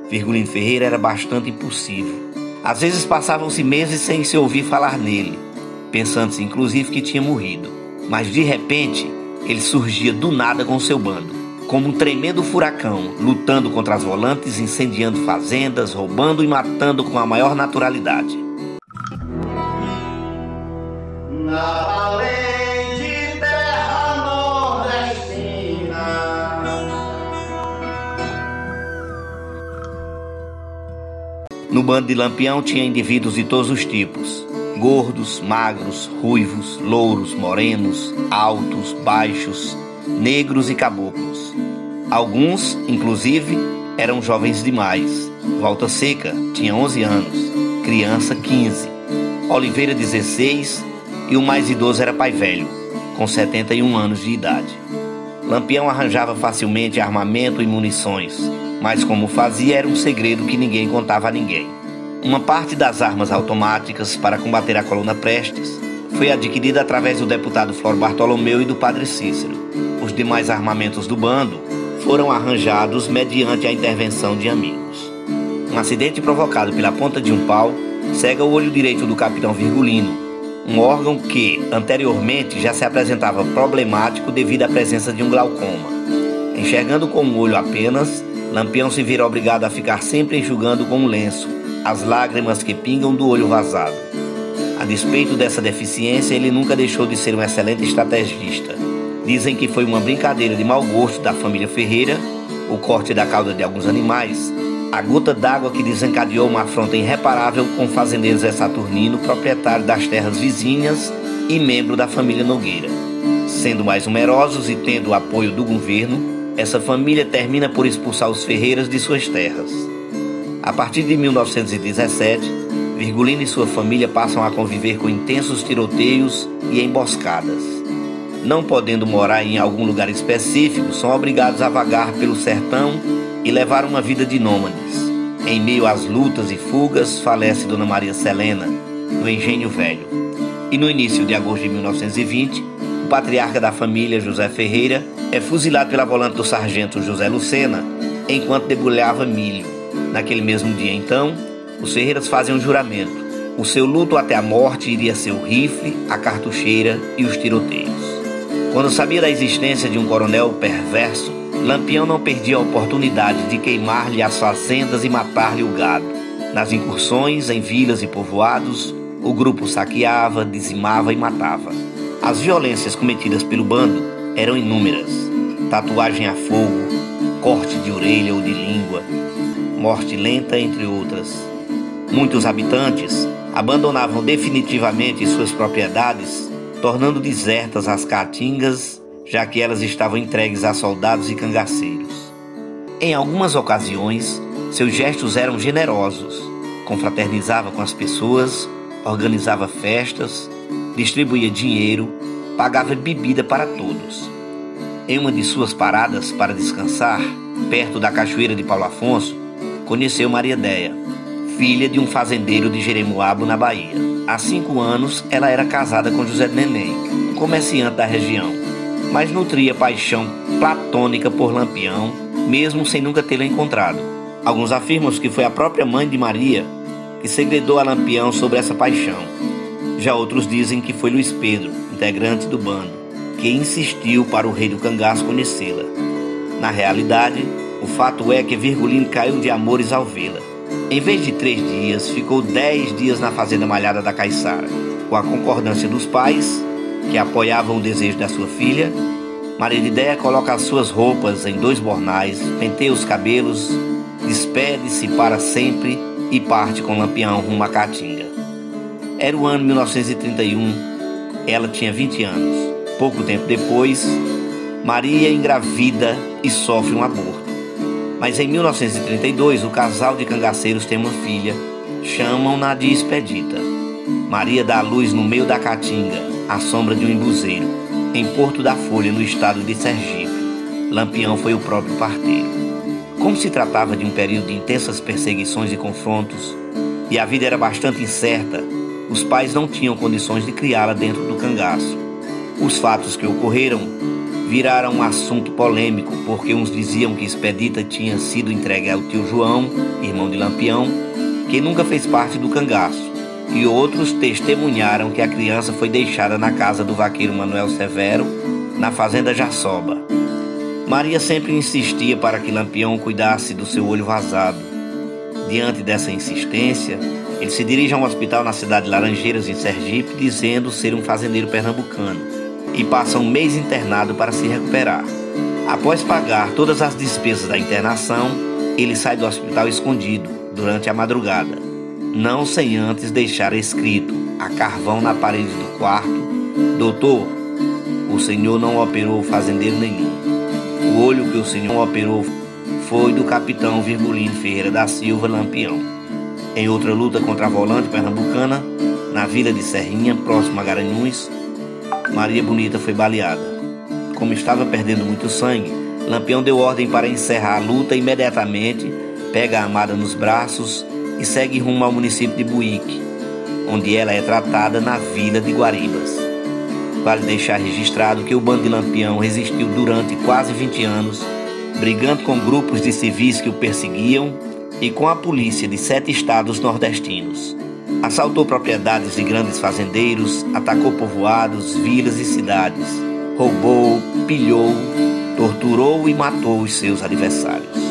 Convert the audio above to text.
Virgulino Ferreira era bastante impulsivo. Às vezes passavam-se meses sem se ouvir falar nele, pensando-se inclusive que tinha morrido. Mas de repente, ele surgia do nada com seu bando, como um tremendo furacão, lutando contra as volantes, incendiando fazendas, roubando e matando com a maior naturalidade. Na valente terra nordestina. No bando de Lampião tinha indivíduos de todos os tipos: gordos, magros, ruivos, louros, morenos, altos, baixos, negros e caboclos. Alguns, inclusive, eram jovens demais. Volta Seca tinha 11 anos, Criança 15, Oliveira 16 e o mais idoso era Pai Velho, com 71 anos de idade. Lampião arranjava facilmente armamento e munições, mas como fazia era um segredo que ninguém contava a ninguém. Uma parte das armas automáticas para combater a coluna Prestes foi adquirida através do deputado Floro Bartolomeu e do padre Cícero. Os demais armamentos do bando foram arranjados mediante a intervenção de amigos. Um acidente provocado pela ponta de um pau cega o olho direito do capitão Virgulino, um órgão que, anteriormente, já se apresentava problemático devido à presença de um glaucoma. Enxergando com um olho apenas, Lampião se vira obrigado a ficar sempre enxugando com um lenço as lágrimas que pingam do olho vazado. A despeito dessa deficiência, ele nunca deixou de ser um excelente estrategista. Dizem que foi uma brincadeira de mau gosto da família Ferreira, o corte da cauda de alguns animais, a gota d'água que desencadeou uma afronta irreparável com o fazendeiro Zé Saturnino, proprietário das terras vizinhas e membro da família Nogueira. Sendo mais numerosos e tendo o apoio do governo, essa família termina por expulsar os Ferreiras de suas terras. A partir de 1917, Virgulino e sua família passam a conviver com intensos tiroteios e emboscadas. Não podendo morar em algum lugar específico, são obrigados a vagar pelo sertão e levar uma vida de nômades. Em meio às lutas e fugas, falece Dona Maria Selena, no Engenho Velho. E no início de agosto de 1920, o patriarca da família, José Ferreira, é fuzilado pela volante do sargento José Lucena, enquanto debulhava milho. Naquele mesmo dia, então, os Ferreiras fazem um juramento. O seu luto até a morte iria ser o rifle, a cartucheira e os tiroteios. Quando sabia da existência de um coronel perverso, Lampião não perdia a oportunidade de queimar-lhe as fazendas e matar-lhe o gado. Nas incursões em vilas e povoados, o grupo saqueava, dizimava e matava. As violências cometidas pelo bando eram inúmeras: tatuagem a fogo, corte de orelha ou de língua, morte lenta, entre outras. Muitos habitantes abandonavam definitivamente suas propriedades, tornando desertas as caatingas, já que elas estavam entregues a soldados e cangaceiros. Em algumas ocasiões, seus gestos eram generosos. Confraternizava com as pessoas, organizava festas, distribuía dinheiro, pagava bebida para todos. Em uma de suas paradas para descansar, perto da cachoeira de Paulo Afonso, conheceu Maria Déia, filha de um fazendeiro de Jeremoabo, na Bahia. Há 5 anos, ela era casada com José Neném, um comerciante da região, mas nutria paixão platônica por Lampião, mesmo sem nunca tê-lo encontrado. Alguns afirmam que foi a própria mãe de Maria que segredou a Lampião sobre essa paixão. Já outros dizem que foi Luiz Pedro, integrante do bando, que insistiu para o rei do cangaço conhecê-la. Na realidade, o fato é que Virgulino caiu de amores ao vê-la. Em vez de 3 dias, ficou 10 dias na fazenda malhada da Caiçara. Com a concordância dos pais, que apoiavam o desejo da sua filha, Maria de Déia coloca as suas roupas em 2 bornais, penteia os cabelos, despede-se para sempre e parte com Lampião rumo à Caatinga. Era o ano 1931, ela tinha 20 anos. Pouco tempo depois, Maria engravida e sofre um aborto. Mas em 1932, o casal de cangaceiros tem uma filha, chamam-na de Expedita. Maria dá à luz no meio da Caatinga, à sombra de um embuzeiro, em Porto da Folha, no estado de Sergipe. Lampião foi o próprio parteiro. Como se tratava de um período de intensas perseguições e confrontos, e a vida era bastante incerta, os pais não tinham condições de criá-la dentro do cangaço. Os fatos que ocorreram viraram um assunto polêmico, porque uns diziam que Expedita tinha sido entregue ao tio João, irmão de Lampião, que nunca fez parte do cangaço, e outros testemunharam que a criança foi deixada na casa do vaqueiro Manuel Severo, na fazenda Jaçoba. Maria sempre insistia para que Lampião cuidasse do seu olho vazado. Diante dessa insistência, ele se dirige a um hospital na cidade de Laranjeiras, em Sergipe, dizendo ser um fazendeiro pernambucano, e passa um mês internado para se recuperar. Após pagar todas as despesas da internação, ele sai do hospital escondido durante a madrugada, não sem antes deixar escrito a carvão na parede do quarto: doutor, o senhor não operou fazendeiro nenhum. O olho que o senhor operou foi do capitão Virgulino Ferreira da Silva Lampião. Em outra luta contra a volante pernambucana, na vila de Serrinha, próximo a Garanhuns, Maria Bonita foi baleada. Como estava perdendo muito sangue, Lampião deu ordem para encerrar a luta imediatamente, pega a amada nos braços e segue rumo ao município de Buíque, onde ela é tratada na vila de Guaribas. Vale deixar registrado que o bando de Lampião resistiu durante quase 20 anos, brigando com grupos de civis que o perseguiam e com a polícia de 7 estados nordestinos. Assaltou propriedades de grandes fazendeiros, atacou povoados, vilas e cidades, roubou, pilhou, torturou e matou os seus adversários.